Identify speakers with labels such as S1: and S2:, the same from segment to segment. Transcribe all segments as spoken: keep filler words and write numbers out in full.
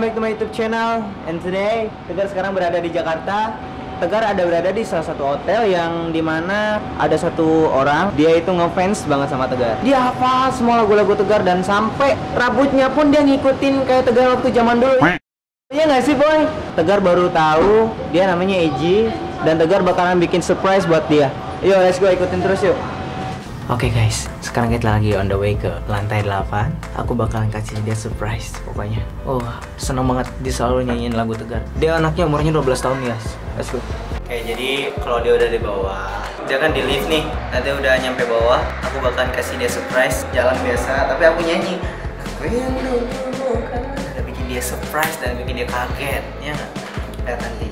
S1: welcome back to my YouTube channel. And today, Tegar sekarang berada di Jakarta. Tegar ada berada di salah satu hotel yang dimana ada satu orang, dia itu ngefans banget sama Tegar. Dia hafal semua lagu-lagu Tegar dan sampai rambutnya pun dia ngikutin kayak Tegar waktu zaman dulu. Iya nggak sih boy? Tegar baru tahu dia namanya Eji dan Tegar bakalan bikin surprise buat dia. Yuk, let's go, ikutin terus yuk. Oke okay guys, sekarang kita lagi on the way ke lantai delapan. Aku bakalan kasih dia surprise pokoknya. Oh, seneng banget dia selalu nyanyiin lagu Tegar. Dia anaknya umurnya dua belas tahun guys. Let's go. Oke, okay, jadi kalau dia udah di bawah, dia kan di lift nih. Nanti udah nyampe bawah, aku bakalan kasih dia surprise jalan biasa, tapi aku nyanyi. Aku yang dulu kan udah bikin dia surprise dan bikin dia kaget. Ya, lihat nanti.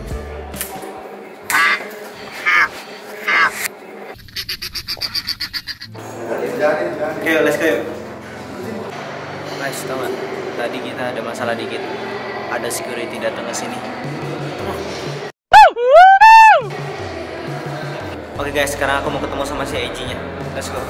S1: Oke, okay, let's go. Guys, tau gak? Tadi kita ada masalah dikit. Ada security datang ke sini. Oke okay guys, sekarang aku mau ketemu sama si Eji-nya. Let's go.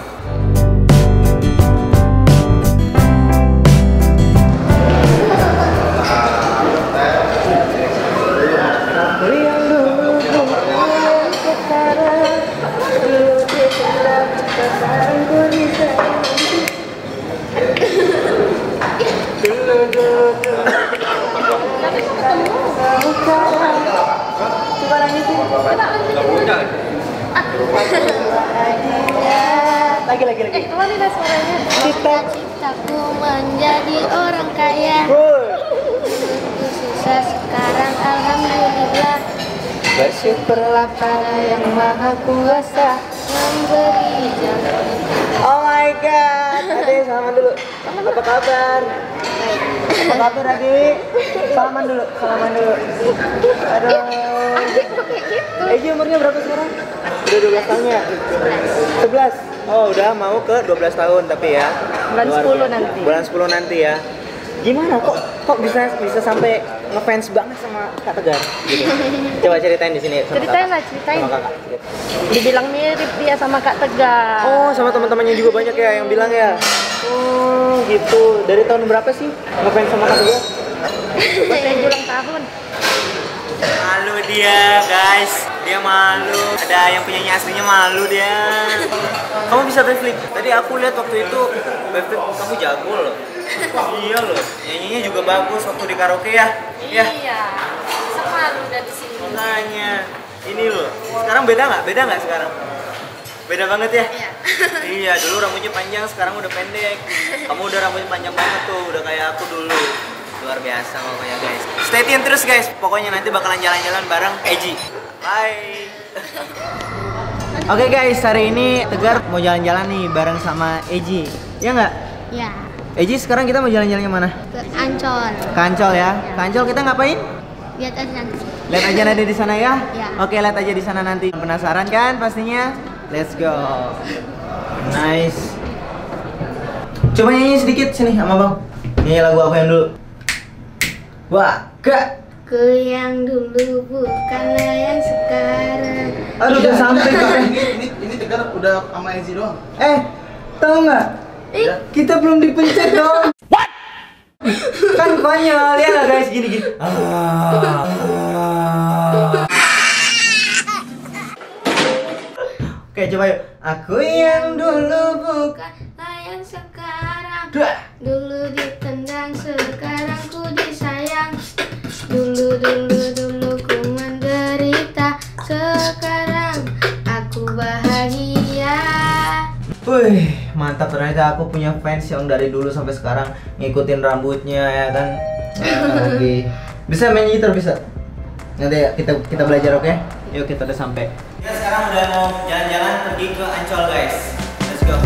S1: Lagi lagi lagi. Eh, kemana dah suaranya? Cita-citaku menjadi orang kaya. Susah sekarang alhamdulillah. Bersyukurlah pada yang maha kuasa memberi jalan. Oh my god. Adik, salaman dulu. Apa kabar? Baik. Apa kabar adik? Salaman dulu, salaman dulu. Aduh. Adik kok kayak gitu? Eji umurnya berapa sekarang? Udah dua belas tahun ya? sebelas? Oh udah mau ke dua belas tahun tapi ya? Bulan sepuluh nanti. Bulan sepuluh nanti ya. Gimana kok kok bisa bisa sampai ngefans banget sama Kak Tegar gitu? Coba ceritain di sini sama
S2: ceritain
S1: kakak.
S2: lah, ceritain.
S1: Sama kakak gitu.
S2: Dibilang mirip dia sama Kak Tegar.
S1: Oh, sama teman-temannya juga banyak ya yang bilang ya? Oh gitu. Dari tahun berapa sih ngefans sama Kak Tegar?
S2: Pas Eji ulang tahun.
S1: Malu dia guys, dia malu. Ada yang punyanya aslinya malu dia. Kamu bisa backflip. Tadi aku lihat waktu itu backflip kamu jago loh. Iya loh, nyanyinya juga bagus waktu di karaoke ya.
S2: Iya. Semalu udah di sini.
S1: Makanya ini loh. Sekarang beda nggak? Beda nggak sekarang? Beda banget ya?
S2: Iya.
S1: Iya, dulu rambutnya panjang, sekarang udah pendek. Kamu udah rambutnya panjang banget tuh, udah kayak aku dulu. Luar biasa pokoknya guys. Stay tune terus guys. Pokoknya nanti bakalan jalan-jalan bareng Eji. Bye. Oke okay guys, hari ini Tegar mau jalan-jalan nih bareng sama Eji. Ya nggak?
S2: Ya.
S1: Eji, sekarang kita mau jalan-jalan kemana?
S2: Ke Ancol.
S1: Ke Ancol ya. Ke Ancol kita ngapain?
S2: Lihat aja nanti.
S1: Lihat aja nanti di sana ya.
S2: Ya.
S1: Oke, lihat aja di sana nanti. Penasaran kan pastinya? Let's go. Nice. Coba nyanyi sedikit sini sama Bang. Nyanyi lagu apa yang dulu? Wah, Kak.
S2: Ku yang dulu bukanlah yang sekarang.
S1: Aduh, udah sampai Kak.
S3: Ini ini Tegar udah sama Eji doang.
S1: Eh, tahu nggak?
S2: Eh,
S1: Kita belum dipencet dong. What? Kan konyol ya nggak guys, gini gini. Ah. Oke, coba yuk. Aku yang dulu bukan
S2: bukanlah yang sekarang.
S1: Duh.
S2: Dulu ditendang, sekarang ku disayang. Dulu dulu dulu ku menderita, sekarang aku bahagia.
S1: Wih, mantap, ternyata aku punya fans yang dari dulu sampai sekarang ngikutin rambutnya ya kan. Lagi bisa main gitar bisa. Nanti ya, kita kita belajar oke? Okay? Yuk kita udah sampai. Ya sekarang udah mau jalan-jalan pergi ke Ancol guys. Let's go.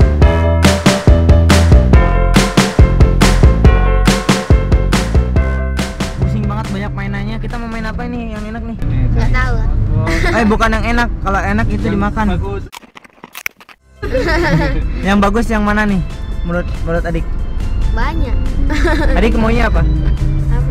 S1: Pusing banget banyak mainannya. Kita mau main apa nih yang enak nih?
S2: Nggak tahu.
S1: Eh bukan yang enak. Kalau enak itu dimakan.
S3: Bagus.
S1: Yang bagus yang mana nih? Menurut menurut adik?
S2: Banyak.
S1: Adik maunya apa?
S2: Apa?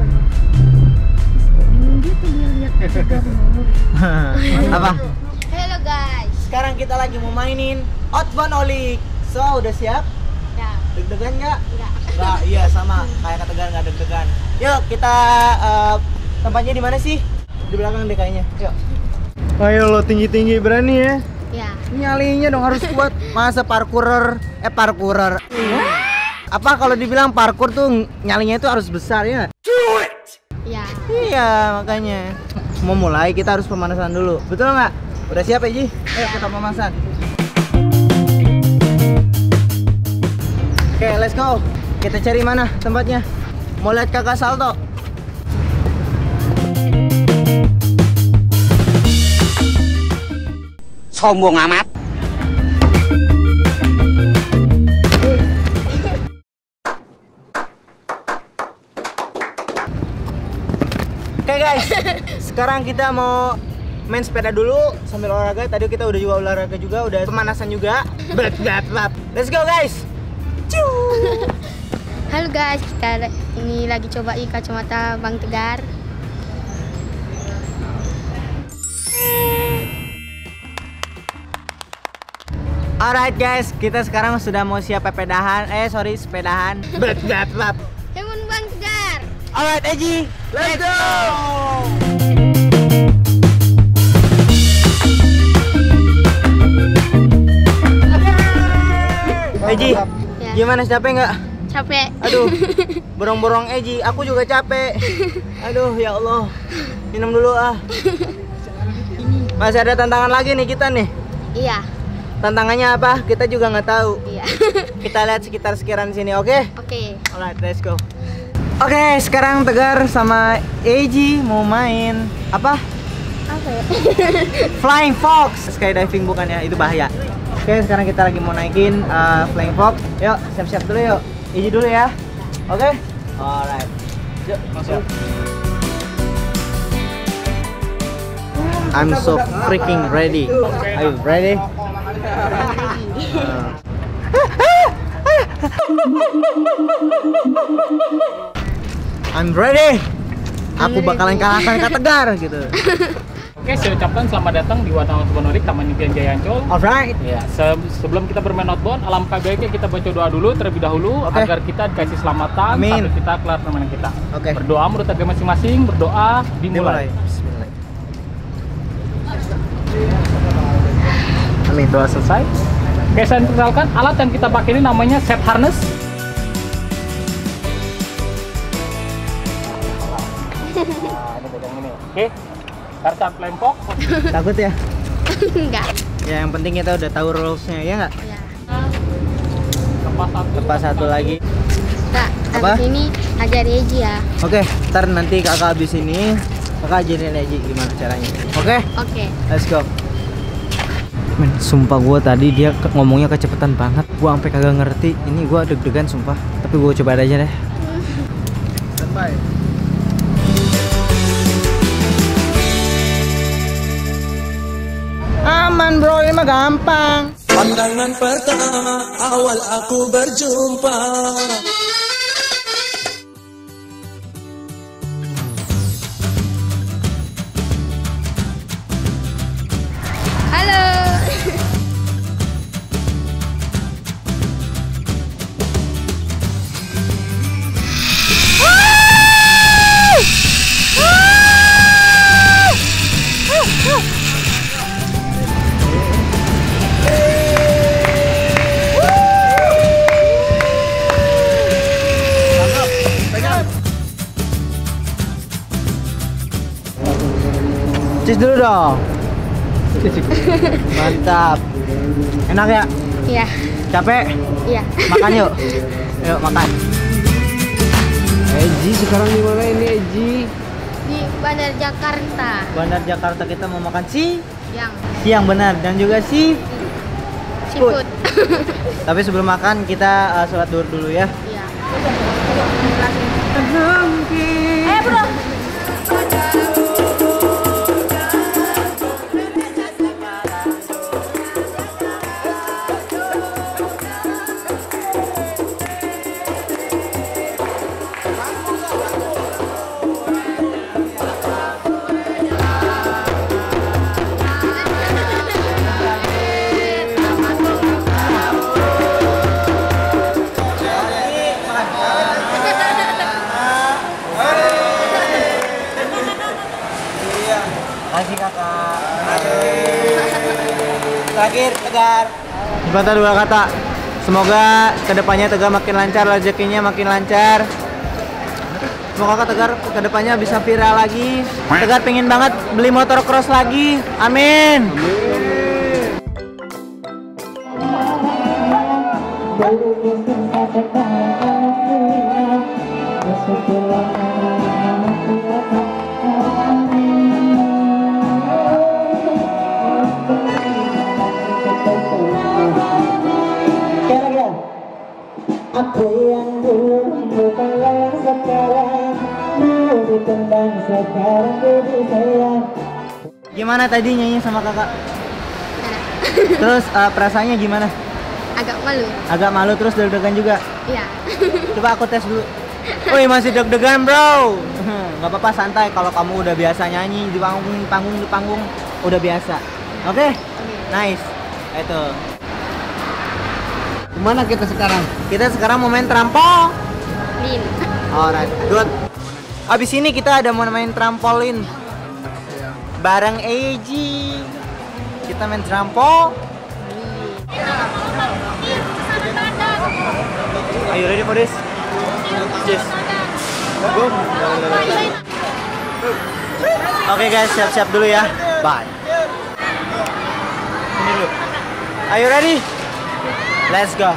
S2: Gitu dia lihat Tegar mulu.
S1: Apa?
S2: Hello guys.
S1: Sekarang kita lagi mau mainin outbound olik. So, udah siap?
S2: Ya.
S1: Deg-degan nggak?
S2: Enggak.
S1: Nggak, iya sama kayak Kak Tegar nggak deg-degan. Yuk kita uh, tempatnya di mana sih? Di belakang deh kayaknya. Yuk. Ayo lo tinggi-tinggi berani ya?
S2: Ya.
S1: Nyalinya dong harus kuat. Masa parkourer? Eh parkourer. Apa kalau dibilang parkour tuh nyalinya itu harus besar ya?
S2: Ya.
S1: Iya makanya. Mau mulai kita harus pemanasan dulu. Betul nggak? Udah siap ya Ji? Ayo kita pemanasan. Oke, let's go. Kita cari mana tempatnya? Mau lihat kakak salto?
S4: Sombong amat.
S1: Oke guys, sekarang kita mau main sepeda dulu sambil olahraga. Tadi kita udah juga olahraga juga, udah pemanasan juga. Blap, blap, blap. Let's go guys.
S2: Halo guys, kita ini lagi coba i kacamata Bang Tegar.
S1: Alright guys, kita sekarang sudah mau siap pepedahan. Eh sorry, sepedahan. Blap, blap, blap.
S2: Hemun Bang Tegar.
S1: Alright Eji, let's go. Eji,
S2: Ya.
S1: gimana capek nggak?
S2: Capek.
S1: Aduh, borong-borong Eji, aku juga capek. Aduh, ya Allah. Minum dulu ah. Masih ada tantangan lagi nih kita nih.
S2: Iya.
S1: Tantangannya apa? Kita juga nggak tahu.
S2: Iya.
S1: Kita lihat sekitar sekitaran sini, oke?
S2: Oke.
S1: Alright, let's go. Oke, sekarang Tegar sama Eji mau main apa?
S2: Apa ya?
S1: Flying Fox. Skydiving bukan ya, itu bahaya. Oke, sekarang kita lagi mau naikin uh, Flying Fox. Yuk, siap-siap dulu yuk. Eji dulu ya. Oke? Alright. Yuk, masuk. I'm so freaking ready. Are you ready? Uh. I'm ready. Aku bakalan kalahkan Kak Tegar gitu.
S5: Oke, saya ucapkan selamat datang di Watanan Subonorik, Taman Impian Jaya Ancol.
S1: Alright.
S5: Ya, se- sebelum kita bermain outbound, alangkah baiknya kita baca doa dulu terlebih dahulu
S1: Oke.
S5: agar kita dikasih selamatan
S1: Amin.
S5: sampai kita kelar permainan kita.
S1: Oke.
S5: Berdoa menurut agama masing-masing, berdoa dimulai.
S1: Bismillah. Amin.
S5: Doa selesai. Oke, saya perkenalkan alat yang kita pakai ini namanya set harness. Nah, ini pegang ini. Oke. Kartu Flying Fox.
S1: Takut ya?
S2: Enggak.
S1: Ya yang penting kita udah tahu rules-nya ya nggak?
S2: Ya.
S5: Lepas satu.
S1: Lepas satu lagi.
S2: Kak,
S1: Apa?
S2: habis ini ajar Eji ya.
S1: Oke, ntar nanti kakak habis ini kakak ajarin Eji gimana caranya. Oke,
S2: Oke.
S1: let's go. Men, sumpah gue tadi dia ke- ngomongnya kecepatan banget. Gue sampai kagak ngerti. Ini gue deg-degan sumpah. Tapi gue coba aja deh. Standby. Aman bro, ini mah gampang.
S6: Pandangan pertama awal aku berjumpa.
S2: Halo.
S1: Cheers dulu dong. Mantap. Enak ya?
S2: Iya.
S1: Capek?
S2: Iya.
S1: Makan yuk. Yuk makan.
S3: Eji sekarang di mana ini Eji?
S2: Di Bandar Jakarta.
S1: Bandar Jakarta kita mau makan si
S2: Yang
S1: siang benar dan juga si.
S2: seafood.
S1: Tapi sebelum makan kita uh, sholat duhur dulu ya.
S2: Iya.
S1: Eh bro. Tegar. Sepatah dua kata. Semoga kedepannya Tegar makin lancar, rezekinya makin lancar. Semoga Tegar kedepannya bisa viral lagi. Tegar pengen banget beli motor cross lagi. Amin.
S4: Aku yang dulu bukanlah yang sekarang, mau ditendang sekarang jadi sayang.
S1: Gimana tadi nyanyi sama kakak? Terus uh, perasaannya gimana?
S2: Agak malu.
S1: Agak malu terus deg-degan juga.
S2: Iya.
S1: Coba aku tes dulu. Woi masih deg-degan bro. Gak apa-apa santai kalau kamu udah biasa nyanyi di panggung, di panggung, di panggung udah biasa. Oke? Okay? Nice. Itu.
S3: Kemana kita sekarang?
S1: Kita sekarang mau main trampolin.
S2: Lin.
S1: Alright, good. Abis ini kita ada mau main trampolin bareng A G. Kita main trampol. Are you ready for this? Yes. Go. Oke guys, siap-siap dulu ya. Bye. Ini dulu. Are you ready? Let's go.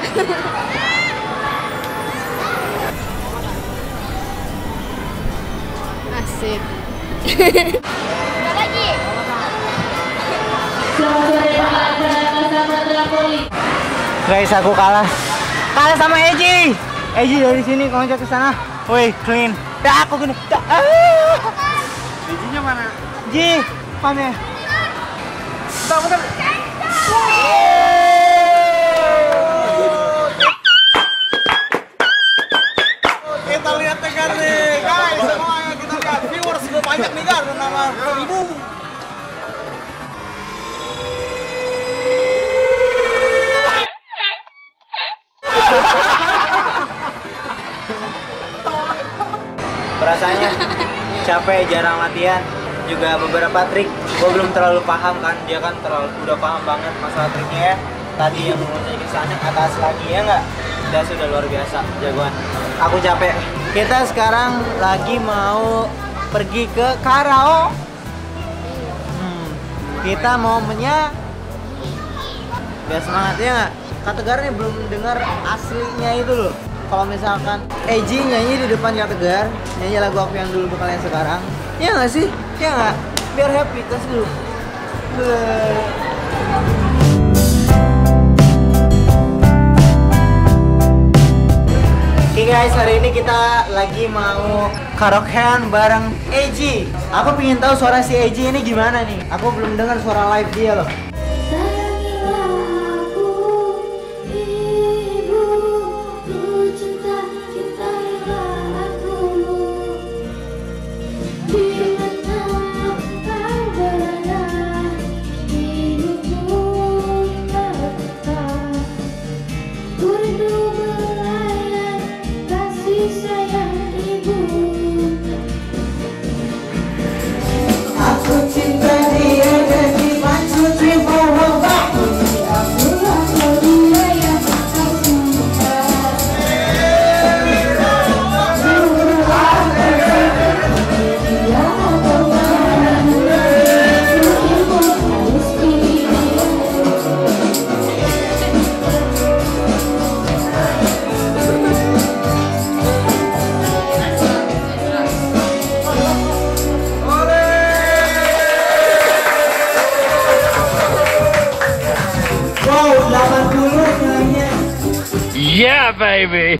S2: Asik. lagi.
S1: Guys, aku kalah. Kalah sama Eji. Eji dari sini konco ke sana. Woi, clean. Ya aku gini.
S3: Ejinya mana?
S1: Ji, mana? Bentar, bentar.
S3: Kita lihat Tegar nih, guys. Semuanya kita lihat. Viewers gue banyak nih Gar, nama ibu.
S1: Perasaannya capek, jarang latihan, juga beberapa trik gue belum terlalu paham kan. Dia kan terlalu udah paham banget masalah triknya ya. Tadi yang meluncur ke sana ke atas lagi ya nggak? Dia sudah luar biasa jagoan. Aku capek. Kita sekarang lagi mau pergi ke karaoke. Hmm, kita mau menya. Biar semangat ya nggak? Kak Tegar nih belum dengar aslinya itu loh. Kalau misalkan Eji nyanyi di depan Kak Tegar, nyanyi lagu aku yang dulu bukan yang sekarang, ya nggak sih? Ya nggak? Biar happy, tes dulu. Oke guys, hari ini kita lagi mau karaokean bareng Eji. Aku pengen tahu suara si Eji ini gimana nih. Aku belum dengar suara live dia loh.
S5: Yeah, baby.